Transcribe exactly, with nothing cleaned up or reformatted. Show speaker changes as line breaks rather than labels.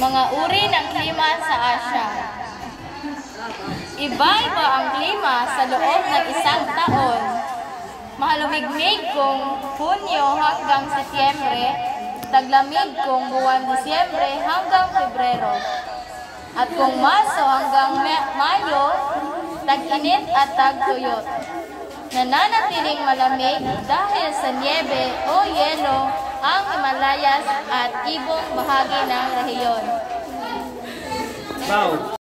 Mga uri ng klima sa Asya. Iba-iba ang klima sa loob ng isang taon. Mahalumigmig kung Hunyo hanggang Setyembre, taglamig kung buwan Disyembre hanggang Pebrero. At kung Marso hanggang Mayo, tag-init at tag-tuyot. Nananatiling malamig dahil sa niebe o yelo ang Himalayas at ibong bahagi ng rehiyon.
Wow.